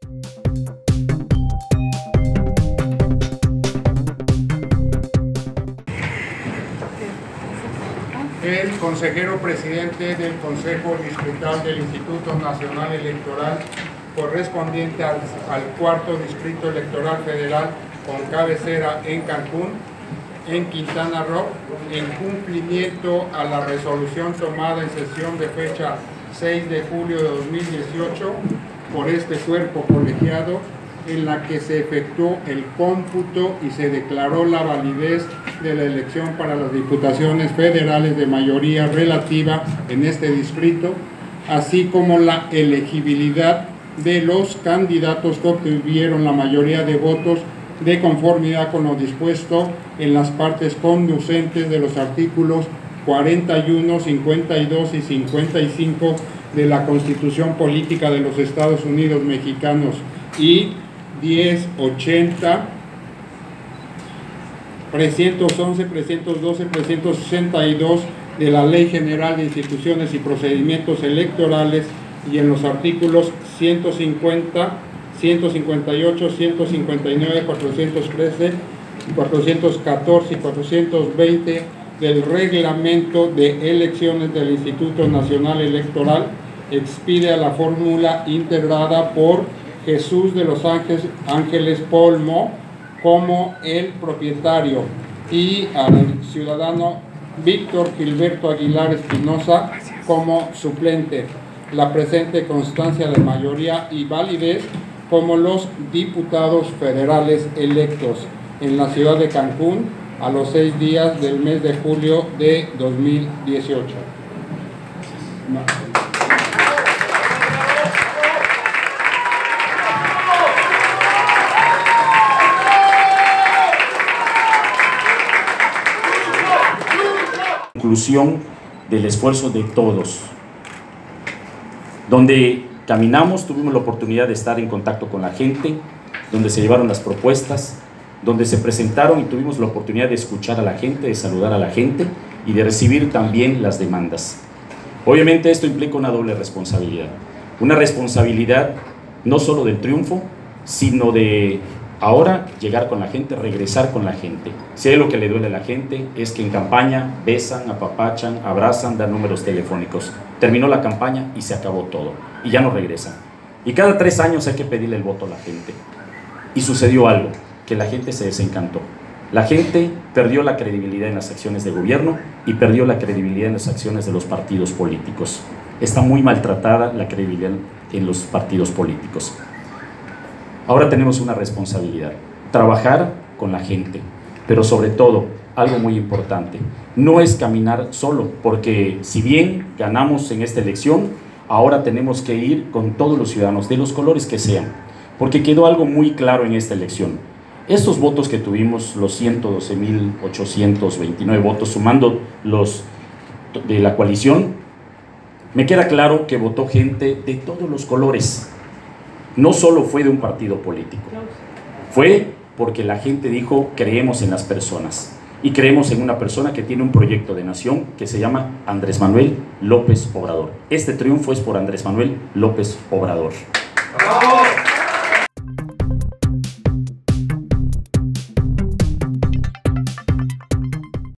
El consejero presidente del Consejo Distrital del Instituto Nacional Electoral, correspondiente al cuarto Distrito Electoral Federal con cabecera en Cancún, en Quintana Roo, en cumplimiento a la resolución tomada en sesión de fecha 6 de julio de 2018 por este cuerpo colegiado, en la que se efectuó el cómputo y se declaró la validez de la elección para las diputaciones federales de mayoría relativa en este distrito, así como la elegibilidad de los candidatos que obtuvieron la mayoría de votos de conformidad con lo dispuesto en las partes conducentes de los artículos 41, 52 y 55 de la Constitución Política de los Estados Unidos Mexicanos y 1080, 311, 312, 362 de la Ley General de Instituciones y Procedimientos Electorales y en los artículos 150, 158, 159, 413, 414 y 420 del Reglamento de Elecciones del Instituto Nacional Electoral, expide a la fórmula integrada por Jesús de los Ángeles Polmo como el propietario y al ciudadano Víctor Gilberto Aguilar Espinosa como suplente. La presente constancia de mayoría y validez como los diputados federales electos en la ciudad de Cancún a los 6 días del mes de julio de 2018. Conclusión del esfuerzo de todos, donde caminamos, tuvimos la oportunidad de estar en contacto con la gente, donde se llevaron las propuestas, donde se presentaron y tuvimos la oportunidad de escuchar a la gente, de saludar a la gente y de recibir también las demandas. Obviamente esto implica una doble responsabilidad, una responsabilidad no solo del triunfo, sino de ahora llegar con la gente, regresar con la gente. Si hay lo que le duele a la gente es que en campaña besan, apapachan, abrazan, dan números telefónicos. Terminó la campaña y se acabó todo y ya no regresan. Y cada 3 años hay que pedirle el voto a la gente. Y sucedió algo, que la gente se desencantó. La gente perdió la credibilidad en las acciones de gobierno y perdió la credibilidad en las acciones de los partidos políticos. Está muy maltratada la credibilidad en los partidos políticos. Ahora tenemos una responsabilidad, trabajar con la gente, pero sobre todo, algo muy importante, no es caminar solo, porque si bien ganamos en esta elección, ahora tenemos que ir con todos los ciudadanos, de los colores que sean, porque quedó algo muy claro en esta elección. Estos votos que tuvimos, los 112.829 votos, sumando los de la coalición, me queda claro que votó gente de todos los colores. No solo fue de un partido político, fue porque la gente dijo, creemos en las personas y creemos en una persona que tiene un proyecto de nación que se llama Andrés Manuel López Obrador. Este triunfo es por Andrés Manuel López Obrador.